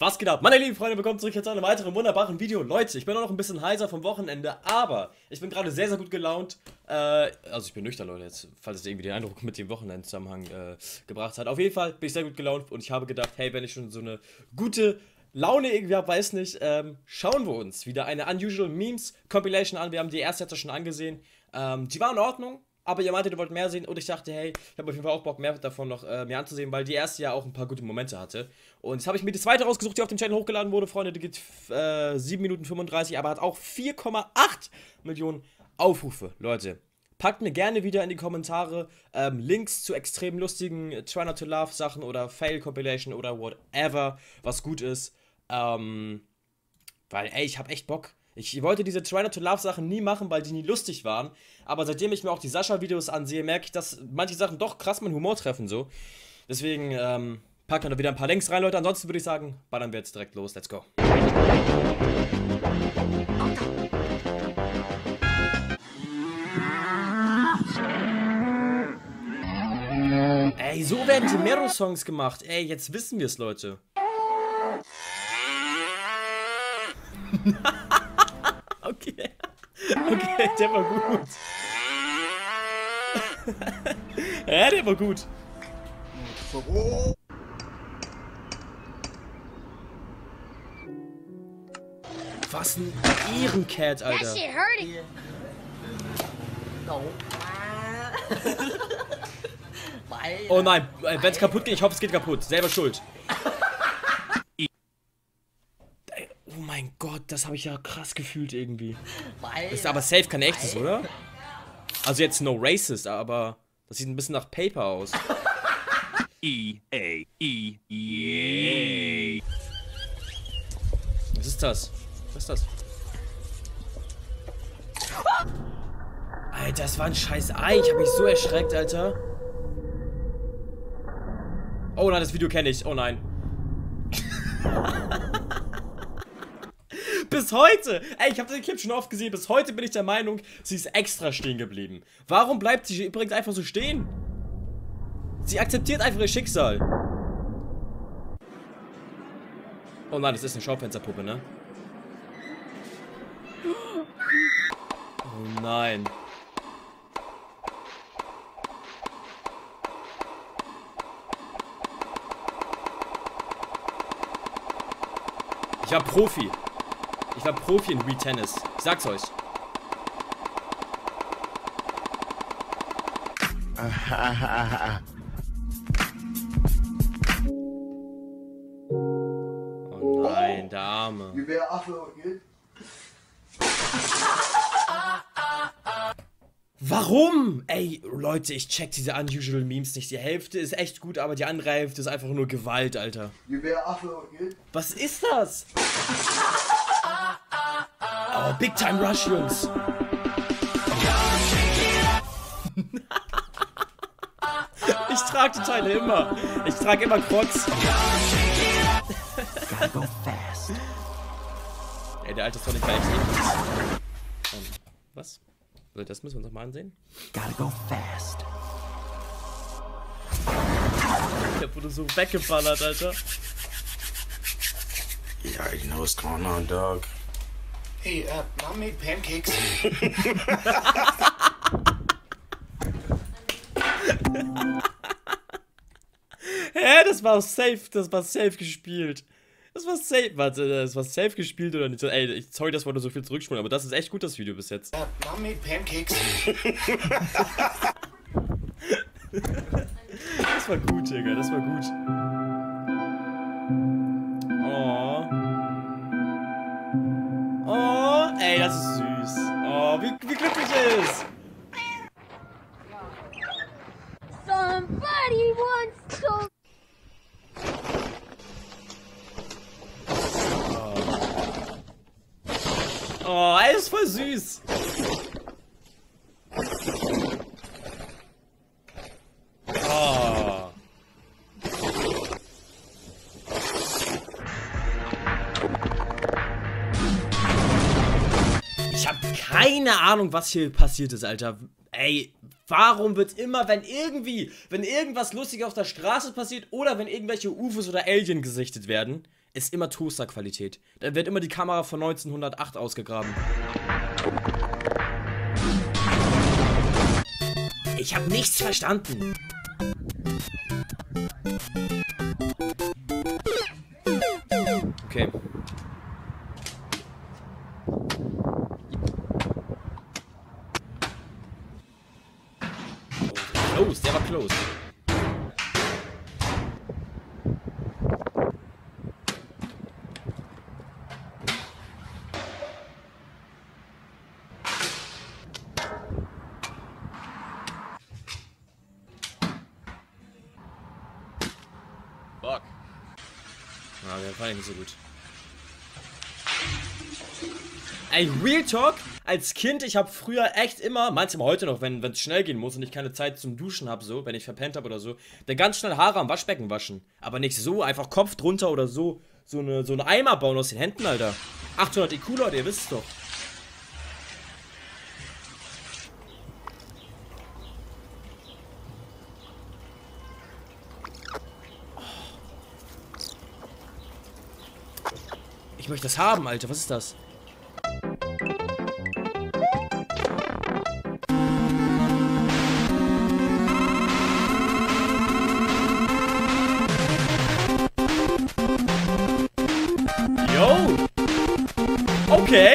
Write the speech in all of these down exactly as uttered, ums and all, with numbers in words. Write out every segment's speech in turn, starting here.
Was geht ab? Meine lieben Freunde, willkommen zurück jetzt zu einem weiteren wunderbaren Video. Leute, ich bin auch noch ein bisschen heiser vom Wochenende, aber ich bin gerade sehr, sehr gut gelaunt. Äh, also ich bin nüchtern, Leute, jetzt, falls es irgendwie den Eindruck mit dem Wochenendzusammenhang äh, gebracht hat. Auf jeden Fall bin ich sehr gut gelaunt und ich habe gedacht, hey, wenn ich schon so eine gute Laune irgendwie habe, weiß nicht, ähm, schauen wir uns wieder eine Unusual Memes Compilation an. Wir haben die erste jetzt schon angesehen. Ähm, die war in Ordnung. Aber ihr meinte, ihr wollt mehr sehen und ich dachte, hey, ich habe auf jeden Fall auch Bock, mehr davon noch äh, mir anzusehen, weil die erste ja auch ein paar gute Momente hatte. Und jetzt habe ich mir die zweite rausgesucht, die auf dem Channel hochgeladen wurde, Freunde. Die geht äh, sieben Minuten fünfunddreißig, aber hat auch vier Komma acht Millionen Aufrufe. Leute, packt mir gerne wieder in die Kommentare ähm, Links zu extrem lustigen Try Not To Laugh Sachen oder Fail Compilation oder whatever, was gut ist. Ähm, weil, ey, ich habe echt Bock. Ich wollte diese Try Not To Laugh Sachen nie machen, weil die nie lustig waren. Aber seitdem ich mir auch die Sascha-Videos ansehe, merke ich, dass manche Sachen doch krass meinen Humor treffen, so. Deswegen, ähm, packen wir da wieder ein paar Links rein, Leute. Ansonsten würde ich sagen, ballern wir jetzt direkt los. Let's go. Ey, so werden die Mero-Songs gemacht. Ey, jetzt wissen wir es, Leute. Okay. Okay, der war gut. Ja, der war gut. Was ein Ehrencat, Alter. Oh nein, wenn es kaputt geht, ich hoffe, es geht kaputt. Selber schuld. Oh mein Gott, das habe ich ja krass gefühlt irgendwie. Ist aber safe kein echtes, oder? Also jetzt no racist, aber das sieht ein bisschen nach Paper aus. E A E Yay. Was ist das? Was ist das? Alter, das war ein scheiß Ei. Ich habe mich so erschreckt, Alter. Oh nein, das Video kenne ich. Oh nein. Bis heute, ey, ich habe den Clip schon oft gesehen, bis heute bin ich der Meinung, sie ist extra stehen geblieben. Warum bleibt sie übrigens einfach so stehen? Sie akzeptiert einfach ihr Schicksal. Oh nein, das ist eine Schaufensterpuppe, ne? Oh nein. Ich war Profi. Ich war Profi in Wii Tennis. Ich sag's euch. Oh nein, der Arme. Warum? Ey, Leute, ich check diese Unusual Memes nicht. Die Hälfte ist echt gut, aber die andere Hälfte ist einfach nur Gewalt, Alter. Was ist das? Oh, Big Time Rush, Jungs. Ich trage die Teile immer. Ich trage immer Crocs. Ey, der alte Sonic war echt eklig. Ähm, was? Also das müssen wir uns noch mal ansehen. Gotta go fast. Der wurde so weggeballert, Alter. You already know what's going on, dog. Hey, uh, Mom made pancakes. Hä, das war safe, das war safe gespielt. Das war safe, warte, das war safe gespielt oder nicht? Ey, ich, sorry, das wollte so viel zurückspulen, aber das ist echt gut, das Video bis jetzt. Uh, Mom made pancakes. Das war gut, Digga, das war gut. Oh. Oh, ey, das ist süß. Oh, wie, wie glücklich er ist. Somebody wants to. Oh, er ist voll süß. Oh. Ich habe keine Ahnung, was hier passiert ist, Alter. Ey, warum wird immer, wenn irgendwie, wenn irgendwas Lustiges auf der Straße passiert oder wenn irgendwelche U F Os oder Alien gesichtet werden, ist immer Toaster-Qualität. Da wird immer die Kamera von neunzehnhundertacht ausgegraben. Ich habe nichts verstanden. Okay. Close, der war close. Fuck. Ah, der fand ich nicht so gut. Ey, Real Talk, als Kind, ich habe früher echt immer, manchmal heute noch, wenn es schnell gehen muss und ich keine Zeit zum Duschen habe, so, wenn ich verpennt habe oder so, dann ganz schnell Haare am Waschbecken waschen. Aber nicht so, einfach Kopf drunter oder so, so eine, so eine Eimer bauen aus den Händen, Alter. achthundert I Q, Leute, ihr wisst es doch. Ich möchte das haben, Alter, was ist das? Okay.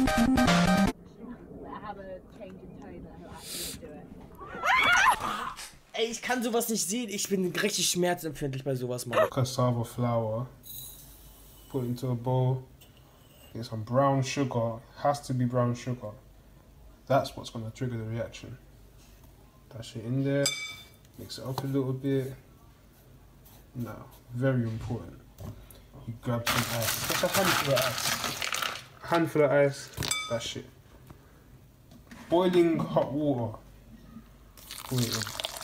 Ey, ich kann sowas nicht sehen. Ich bin richtig schmerzempfindlich bei sowas, Mann. Cassava flour. Put it into a bowl. Get some brown sugar. Has to be brown sugar. That's what's gonna trigger the reaction. Dash it in there. Mix it up a little bit. Now, very important. You grab some ice. Just a handful of ice. Handful of ice, that shit. Boiling hot water. Pour it in.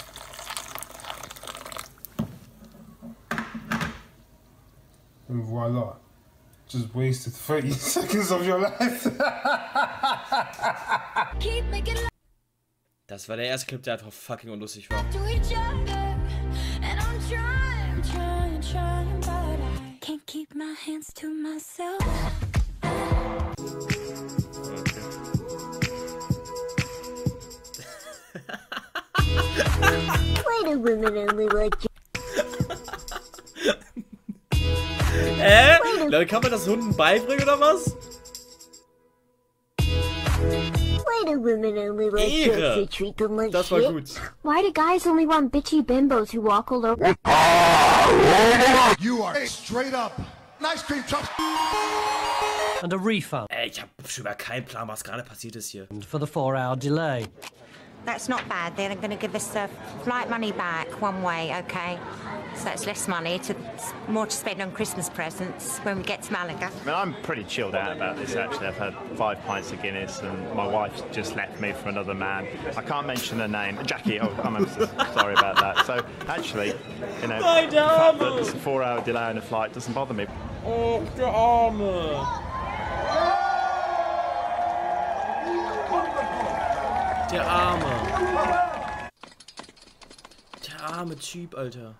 And voila. Just wasted thirty seconds of your life. Das war der erste Clip, der einfach fucking unlustig war. Can't keep my hands to myself. Wait a minute, only Hä? Leute, kann man das Hunden beibringen oder was? Wait a minute, only Ehre. Das war gut. Why do guys only want bitchy bimbos who walk all over? You are straight up. Nice cream chops. And a refund. Ey, ich hab schon mal keinen Plan, was gerade passiert ist hier. For the four hour delay. That's not bad. They're going to give us the flight money back one way, okay? So that's less money, to more to spend on Christmas presents when we get to Malaga. I mean, I'm pretty chilled out about this, actually. I've had five pints of Guinness and my wife's just left me for another man. I can't mention her name. Jackie, oh, I'm so sorry about that. So, actually, you know, the fact that it's a four hour delay on a flight doesn't bother me. Oh, der Arme. Der Arme. Der arme Typ, Alter.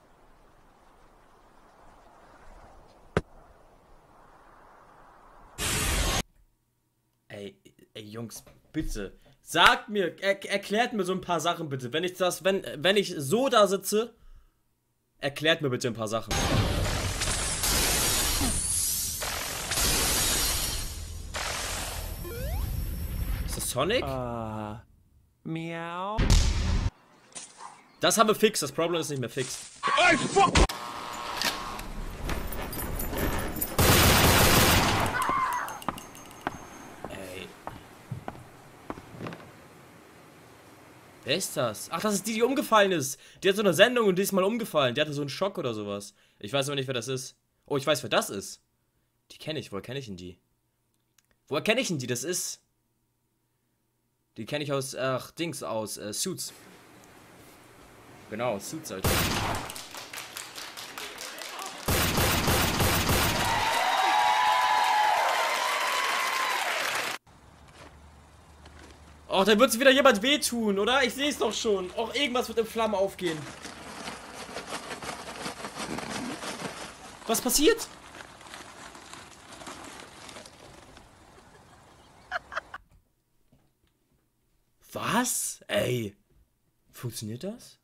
Ey, ey, Jungs, bitte. Sagt mir, er, erklärt mir so ein paar Sachen, bitte. Wenn ich das, wenn, wenn ich so da sitze, erklärt mir bitte ein paar Sachen. Ist das Sonic? Uh, meow. Das haben wir fix, das Problem ist nicht mehr fix. Hey, fuck! Ey. Wer ist das? Ach, das ist die, die umgefallen ist. Die hat so eine Sendung und die ist mal umgefallen. Die hatte so einen Schock oder sowas. Ich weiß aber nicht, wer das ist. Oh, ich weiß, wer das ist. Die kenne ich. Woher kenne ich denn die? Woher kenne ich denn die? Das ist... Die kenne ich aus, ach, Dings, aus äh, Suits. Genau, Suits, Alter. Oh, da wird sich wieder jemand wehtun, oder? Ich sehe es doch schon. Auch irgendwas wird in Flammen aufgehen. Was passiert? Was? Ey. Funktioniert das?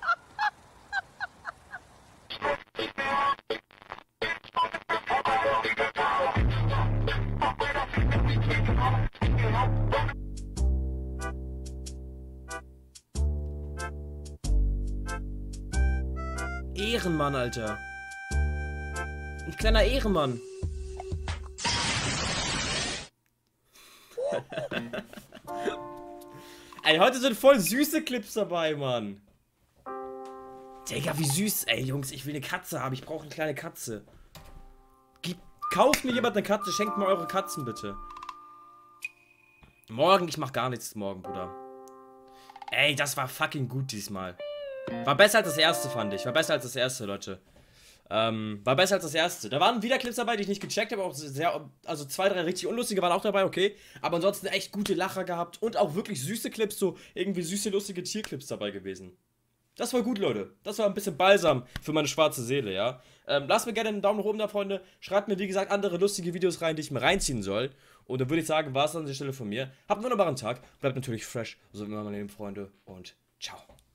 Ehrenmann, Alter. Ein kleiner Ehrenmann. Ey, heute sind voll süße Clips dabei, Mann. Digga, wie süß. Ey, Jungs, ich will eine Katze haben. Ich brauche eine kleine Katze. Gib, kauft mir jemand eine Katze. Schenkt mir eure Katzen, bitte. Morgen, ich mach gar nichts morgen, Bruder. Ey, das war fucking gut diesmal. War besser als das erste, fand ich. War besser als das erste, Leute. Ähm, war besser als das erste. Da waren wieder Clips dabei, die ich nicht gecheckt habe. Auch sehr, also zwei, drei richtig unlustige waren auch dabei, okay. Aber ansonsten echt gute Lacher gehabt. Und auch wirklich süße Clips, so irgendwie süße, lustige Tierclips dabei gewesen. Das war gut, Leute. Das war ein bisschen Balsam für meine schwarze Seele, ja. Ähm, lasst mir gerne einen Daumen nach oben da, Freunde. Schreibt mir, wie gesagt, andere lustige Videos rein, die ich mir reinziehen soll. Und dann würde ich sagen, war es an der Stelle von mir. Habt einen wunderbaren Tag. Bleibt natürlich fresh. So wie immer, meine lieben Freunde. Und ciao.